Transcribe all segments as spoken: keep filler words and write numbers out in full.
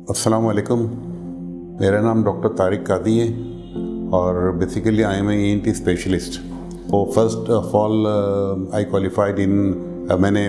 अस्सलाम वालेकुम। मेरा नाम डॉक्टर तारिक कादी है और basically I am E N T specialist. वो first of all I qualified in मैंने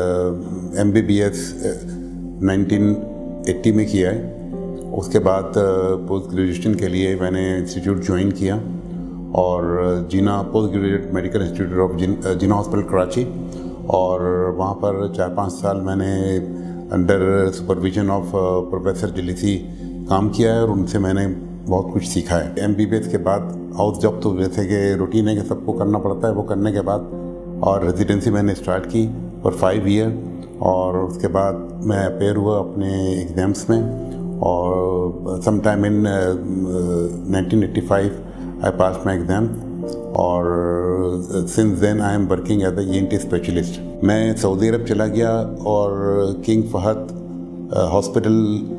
M B B S nineteen eighty में किया है। उसके बाद पोस्ट uh, ग्रेजुएशन के लिए मैंने इंस्टीट्यूट ज्वाइन किया और Jinnah post graduate medical institute of Jinnah hospital Karachi, और वहाँ पर चार पाँच साल मैंने under supervision of professor Jalisi काम किया है और उनसे मैंने बहुत कुछ सीखा है। एम बी बी एस के बाद हाउस जॉब तो जैसे कि रूटीन है कि सबको करना पड़ता है, वो करने के बाद और रेजिडेंसी मैंने स्टार्ट की फॉर फाइव ईयर, और उसके बाद मैं अपेयर हुआ अपने एग्ज़ाम्स में और some time in nineteen eighty five I pass my exam और since then I am working as a E N T specialist. मैं सऊदी अरब चला गया और किंग फहद हॉस्पिटल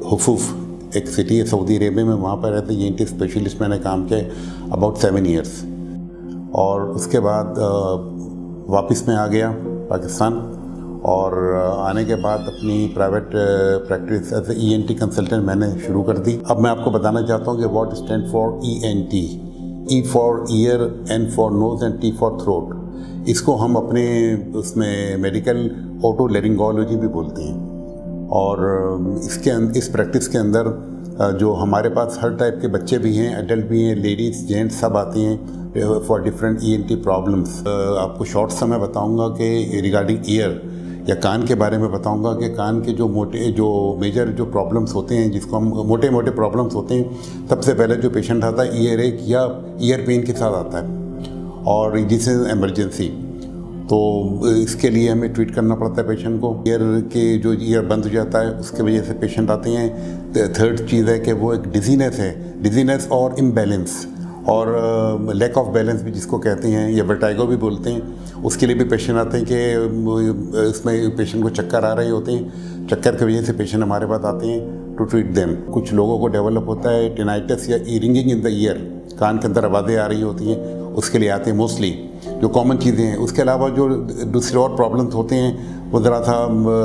हुफूफ एक सिटी है सऊदी अरेबिया में, वहाँ पर as a E N T specialist मैंने काम किया अबाउट सेवन ईयर्स। और उसके बाद वापस मैं आ गया पाकिस्तान और आने के बाद अपनी private practice as a E N T consultant मैंने शुरू कर दी। अब मैं आपको बताना चाहता हूँ कि what stand for E N T. E for ear, N for nose and T for throat. इसको हम अपने उसमें मेडिकल ओटोलैरिंगोलॉजी भी बोलते हैं। और इसके इस प्रैक्टिस के अंदर जो हमारे पास हर टाइप के बच्चे भी हैं, एडल्ट भी हैं, लेडीज़ जेंट्स सब आते हैं for different E N T problems. आपको शॉर्ट सा मैं बताऊँगा कि रिगार्डिंग ईयर या कान के बारे में बताऊंगा कि कान के जो मोटे जो मेजर जो प्रॉब्लम्स होते हैं, जिसको हम मोटे मोटे प्रॉब्लम्स होते हैं, सबसे पहले जो पेशेंट आता है ईयर एक या ईयर पेन के साथ आता है और जिसे इमरजेंसी, तो इसके लिए हमें ट्रीट करना पड़ता है पेशेंट को। ईयर के जो ईयर बंद हो जाता है उसके वजह से पेशेंट आते हैं। थर्ड चीज़ है कि वो एक डिजीनेस है, डिजीनेस और इम्बैलेंस और लैक ऑफ बैलेंस भी जिसको कहते हैं या वर्टाइगो भी बोलते हैं, उसके लिए भी पेशेंट आते हैं कि इसमें पेशेंट को चक्कर आ रहे होते हैं। चक्कर की वजह से पेशेंट हमारे पास आते हैं टू ट्रीट देम। कुछ लोगों को डेवलप होता है टिनाइटिस या रिंगिंग इन द ईयर, कान के अंदर आवाज़ें आ रही होती हैं, उसके लिए आते हैं मोस्टली, जो कॉमन चीज़ें हैं। उसके अलावा जो दूसरे और प्रॉब्लम्स होते हैं वो ज़रा सा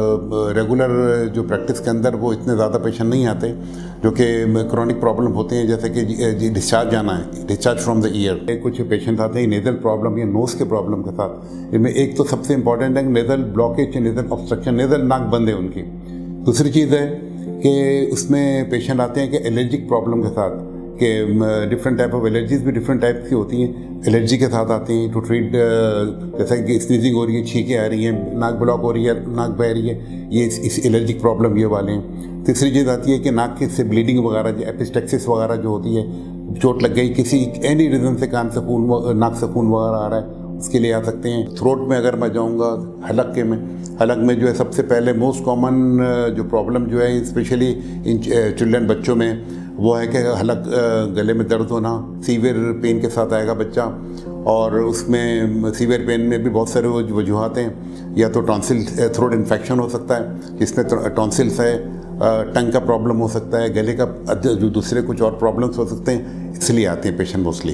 रेगुलर जो प्रैक्टिस के अंदर वो इतने ज़्यादा पेशेंट नहीं आते, जो कि क्रॉनिक प्रॉब्लम होते हैं, जैसे कि डिस्चार्ज आना है, डिस्चार्ज फ्रॉम द ईयर। कुछ पेशेंट आते हैं नेज़ल प्रॉब्लम या नोज़ के प्रॉब्लम के साथ। इनमें एक तो सबसे इंपॉर्टेंट है nasal blockage, nasal obstruction, nasal नाक बंद है उनकी। दूसरी चीज़ है कि उसमें पेशेंट आते हैं कि एलर्जिक प्रॉब्लम के साथ, कि डिफरेंट टाइप ऑफ एलर्जीज भी डिफरेंट टाइप की होती हैं, एलर्जी के साथ आते हैं टू ट्रीट। जैसा कि स्नीजिंग हो रही है, छींकें आ रही हैं, नाक ब्लॉक हो रही है, नाक बह रही है, ये इस एलर्जिक प्रॉब्लम ये वाले हैं। तीसरी चीज़ आती है कि नाक की से ब्लीडिंग वगैरह, जो एपिस्टेक्सिस वगैरह जो होती है, चोट लग गई किसी एनी रीज़न से, कान से खून, नाक से खून वगैरह आ रहा है, उसके लिए आ सकते हैं। थ्रोट में अगर मैं जाऊँगा, हलक के में हलक में जो है सबसे पहले मोस्ट कॉमन जो प्रॉब्लम जो है स्पेशली इन चिल्ड्रन बच्चों में, वो है कि हलक गले में दर्द होना, सीवियर पेन के साथ आएगा बच्चा। और उसमें सीवियर पेन में भी बहुत सारे वजूहात हैं, या तो टॉन्सिल थ्रोट इन्फेक्शन हो सकता है जिसमें टॉन्सिल्स है, टंग का प्रॉब्लम हो सकता है, गले का जो दूसरे कुछ और प्रॉब्लम्स हो सकते हैं, इसलिए आते हैं पेशेंट मोस्टली।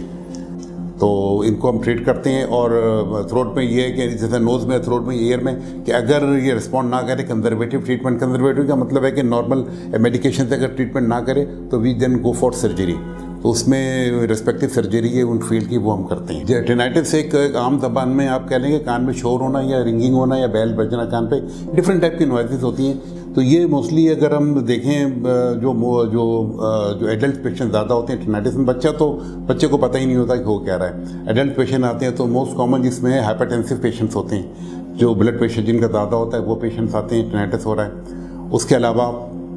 तो इनको हम ट्रीट करते हैं। और थ्रोट में ये है कि जैसे नोज़ में, थ्रोट में, ईयर में, कि अगर ये रिस्पॉन्ड ना करे कंजर्वेटिव ट्रीटमेंट, कंजर्वेटिव का मतलब है कि नॉर्मल मेडिकेशन से अगर ट्रीटमेंट ना करे तो we then go for surgery. तो उसमें रिस्पेक्टिव सर्जरी है उन फील्ड की, वो हम करते हैं। टिनाइटिस एक, एक आम जबान में आप कह लेंगे कान में शोर होना या रिंगिंग होना या बैल बजना कान पे, डिफरेंट टाइप की नॉइजेस होती हैं। तो ये मोस्टली अगर हम देखें जो जो जो एडल्ट पेशेंट ज़्यादा होते हैं टिनाइटिस में, बच्चा तो बच्चे को पता ही नहीं होता कि हो क्या रहा है। एडल्ट पेशेंट आते हैं तो मोस्ट कॉमन जिसमें हाइपरटेंसिव पेशेंट्स होते हैं, जो ब्लड प्रेशर जिनका ज़्यादा होता है, वो पेशेंट्स आते हैं, टिनाइटिस हो रहा है। उसके अलावा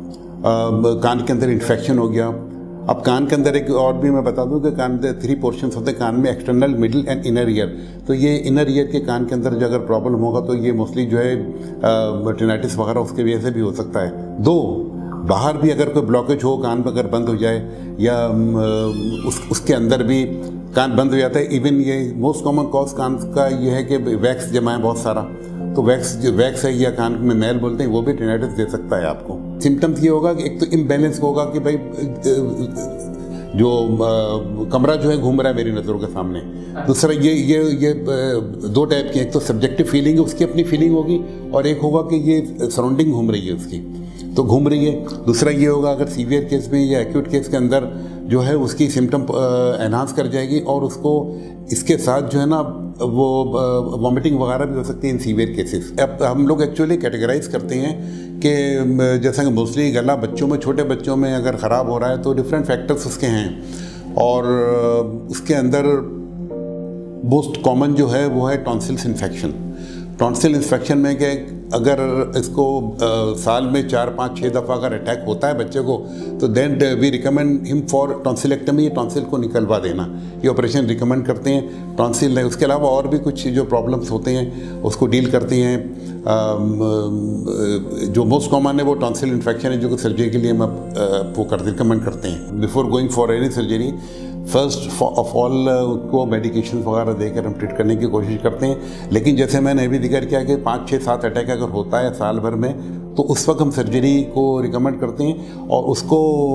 कान के अंदर इन्फेक्शन हो गया। अब कान के अंदर एक और भी मैं बता दूं कि कान के थ्री पोर्शंस होते हैं कान में, external, middle and inner ear. तो ये इनर ईयर के कान के अंदर जो अगर प्रॉब्लम होगा तो ये मोस्टली जो है टिनाइटिस वगैरह उसकी वजह से भी हो सकता है। दो बाहर भी अगर कोई ब्लॉकेज हो, कान पर अगर बंद हो जाए या उस उसके अंदर भी कान बंद हो जाता है। इवन ये मोस्ट कॉमन कॉज कान का ये है कि वैक्स जमा है बहुत सारा, तो वैक्स जो वैक्स है या कान में मैल बोलते हैं, वो भी टिनाइटिस दे सकता है आपको। सिम्टम्स ये होगा कि एक तो इम्बैलेंस होगा कि भाई जो कमरा जो है घूम रहा है मेरी नज़रों के सामने। दूसरा ये ये ये दो टाइप की, एक तो सब्जेक्टिव फीलिंग है, उसकी अपनी फीलिंग होगी, और एक होगा कि ये सराउंडिंग घूम रही है उसकी। तो घूम रही है। दूसरा ये होगा अगर सीवियर केस में या एक्यूट केस के अंदर जो है उसकी सिम्टम एनहांस कर जाएगी और उसको इसके साथ जो है ना वो वॉमिटिंग वगैरह भी हो सकती है इन सीवियर केसेस। अब हम लोग एक्चुअली कैटेगराइज करते हैं कि जैसा कि मोस्टली गला बच्चों में, छोटे बच्चों में अगर ख़राब हो रहा है तो डिफरेंट फैक्टर्स उसके हैं और उसके अंदर मोस्ट कॉमन जो है वो है टॉन्सिल्स इन्फेक्शन। टॉन्सिल इन्फेक्शन में क्या अगर इसको आ, साल में चार पाँच छः दफ़ा अगर अटैक होता है बच्चे को तो then we recommend him for tonsillectomy, tonsil को निकलवा देना, ये ऑपरेशन रिकमेंड करते हैं। टॉन्सिल है, उसके अलावा और भी कुछ जो प्रॉब्लम्स होते हैं उसको डील करती हैं। आ, जो मोस्ट कॉमन है वो टॉन्सिल इन्फेक्शन है जो कि सर्जरी के लिए हम वो कर रिकमेंड करते हैं। Before going for any surgery first of all उसको मेडिकेशन वगैरह देकर हम ट्रीट करने की कोशिश करते हैं। लेकिन जैसे मैंने अभी जिक्र किया कि पाँच छः सात अटैक अगर होता है साल भर में तो उस वक्त हम सर्जरी को रिकमेंड करते हैं और उसको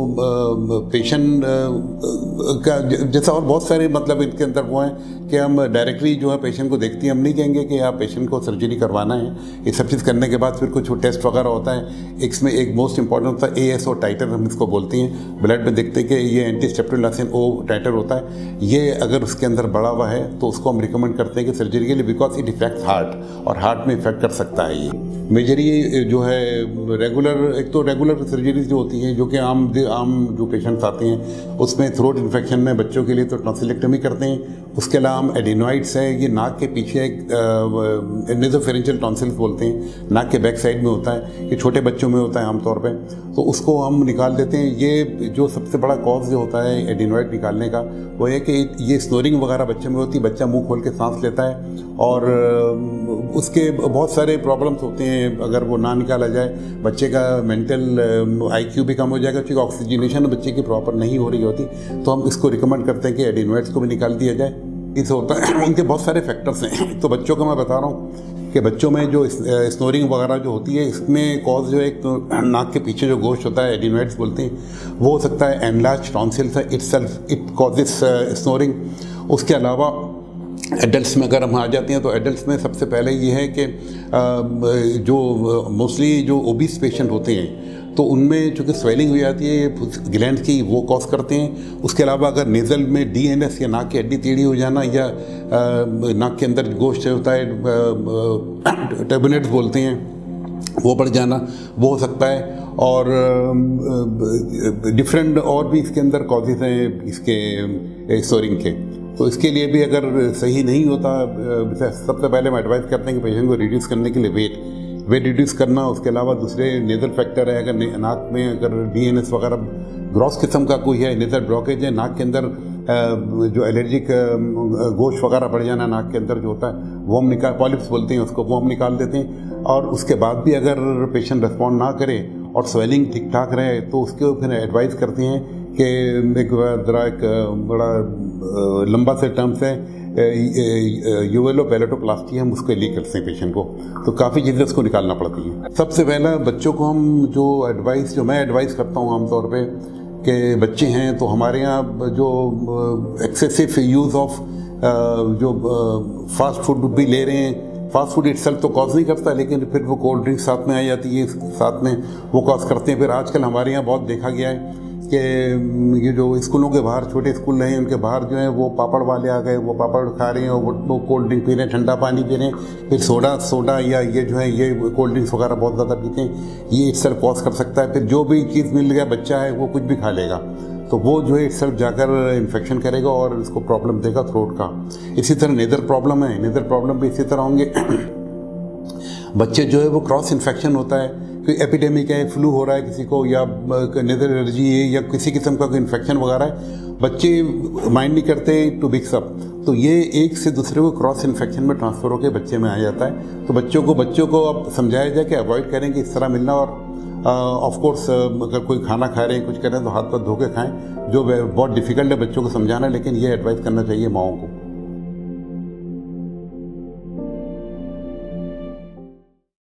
पेशेंट का जैसा और बहुत सारे मतलब इनके अंदर वो हैं कि हम डायरेक्टली जो है पेशेंट को देखते हैं, हम नहीं कहेंगे कि आप पेशेंट को सर्जरी करवाना है। ये सब चीज़ करने के बाद फिर कुछ टेस्ट वगैरह होता है। इसमें एक मोस्ट इंपॉर्टेंट होता है ए एस ओ टाइटर, हम इसको बोलते हैं। ब्लड में देखते हैं कि ये एंटी स्टेप्टोलासिन ओ टाइटर होता है, ये अगर उसके अंदर बढ़ा हुआ है तो उसको हम रिकमेंड करते हैं कि सर्जरी के लिए, बिकॉज इट इफेक्ट्स हार्ट और हार्ट में इफेक्ट कर सकता है। ये मेजरली जो है रेगुलर, एक तो रेगुलर सर्जरीज जो होती हैं जो कि आम आम जो पेशेंट्स आते हैं उसमें थ्रोट इन्फेक्शन में बच्चों के लिए तो टॉन्सिलेक्टमी करते हैं। उसके अलावा हम एडिनोइड्स है, ये नाक के पीछे एक नेसोफेरेंजियल टॉन्सिल्स बोलते हैं, नाक के बैक साइड में होता है, ये छोटे बच्चों में होता है आमतौर पे, तो उसको हम निकाल देते हैं। ये जो सबसे बड़ा कॉज जो होता है एडिनोइड निकालने का वो है कि ये स्नोरिंग वगैरह बच्चे में होती है, बच्चा मुंह खोल के सांस लेता है और उसके बहुत सारे प्रॉब्लम्स होते हैं। अगर वो ना निकाला जाए बच्चे का मेंटल आईक्यू भी कम हो जाएगा क्योंकि ऑक्सीजनेशन बच्चे की प्रॉपर नहीं हो रही होती, तो हम इसको रिकमेंड करते हैं कि एडिनोइड्स को भी निकाल दिया जाए। इसे होता है उनके बहुत सारे फैक्टर्स हैं। तो बच्चों का मैं बता रहा हूँ कि बच्चों में जो स्नोरिंग वगैरह जो होती है इसमें कॉज जो एक तो नाक के पीछे जो गोश्त होता है एडिनोइड्स बोलते हैं, वो हो सकता है एनलार्ज टॉन्सिल्स है, इटसेल्फ इट कॉजेस स्नोरिंग। उसके अलावा एडल्ट्स में अगर हम आ जाते हैं तो एडल्ट्स में सबसे पहले ये है कि जो मोस्टली जो ओबीस पेशेंट होते हैं तो उनमें चूँकि स्वेलिंग हो जाती है ग्लैंड की, वो कॉज करते हैं। उसके अलावा अगर नेज़ल में डी एन एस या नाक की हड्डी टेढ़ी हो जाना या नाक के अंदर गोश्त होता है टर्बुलेंट्स बोलते हैं, वो बढ़ जाना, वो हो सकता है। और डिफरेंट और भी इसके अंदर कॉजेज हैं इसके स्नोरिंग के, तो इसके लिए भी अगर सही नहीं होता सबसे पहले हम एडवाइस करते हैं कि पेशेंट को रिड्यूस करने के लिए वेट वेट रिड्यूस करना। उसके अलावा दूसरे नेजल फैक्टर है, अगर नाक में अगर डीएनएस वगैरह ग्रॉस किस्म का कोई है, नेजल ब्लॉकेज है, नाक के अंदर जो एलर्जिक गोश्त वगैरह बढ़ जाना नाक के अंदर जो होता है वो हम निकाल, पॉलिप्स बोलते हैं उसको, वो हम निकाल देते हैं। और उसके बाद भी अगर पेशेंट रिस्पॉन्ड ना करे और स्वेलिंग ठीक ठाक रहे तो उसके फिर एडवाइस करते हैं कि एक ज़रा एक बड़ा लंबा से टर्म्स है यूवेलोपैलेटोप्लास्टी, हम उसके लिए करते हैं पेशेंट को, तो काफ़ी चीज़ें उसको निकालना पड़ती हैं। सबसे पहला बच्चों को हम जो एडवाइस जो मैं एडवाइस करता हूँ आमतौर पे कि बच्चे हैं तो हमारे यहाँ जो एक्सेसिव यूज़ ऑफ जो फास्ट फूड भी ले रहे हैं, फास्ट फूड इटसेल्फ तो कॉज नहीं करता लेकिन फिर वो कोल्ड ड्रिंक साथ में आ जाती है, साथ में वो कॉज करते हैं। फिर आजकल हमारे यहाँ बहुत देखा गया है कि ये जो स्कूलों के बाहर छोटे स्कूल हैं उनके बाहर जो है वो पापड़ वाले आ गए, वो पापड़ खा रहे हैं और वो कोल्ड ड्रिंक पी रहे हैं, ठंडा पानी पी रहे हैं, फिर सोडा सोडा या ये जो है ये कोल्ड ड्रिंक्स वगैरह बहुत ज़्यादा पीते हैं, ये इटसेल्फ कॉज कर सकता है। फिर जो भी चीज़ मिल गया बच्चा है वो कुछ भी खा लेगा तो वो जो है इटसेल्फ जाकर इन्फेक्शन करेगा और इसको प्रॉब्लम देगा थ्रोट का। इसी तरह नेज़ल प्रॉब्लम है, नेज़ल प्रॉब्लम भी इसी तरह होंगे। बच्चे जो है वो क्रॉस इन्फेक्शन होता है, कोई एपिडेमिक है, फ्लू हो रहा है किसी को या नेज़ल एलर्जी है या किसी किस्म का कोई इन्फेक्शन वगैरह है, बच्चे माइंड नहीं करते टू मिक्स अप, तो ये एक से दूसरे को क्रॉस इन्फेक्शन में ट्रांसफ़र होकर बच्चे में आ जाता है। तो बच्चों को बच्चों को अब समझाया जाए कि अवॉइड करें कि इस तरह मिलना, और ऑफ कोर्स अगर कोई खाना खा रहे हैं कुछ कर रहे हैं तो हाथ पाथ धो के खाएं, जो बहुत डिफ़िकल्ट है बच्चों को समझाना, लेकिन ये एडवाइस करना चाहिए माओं को।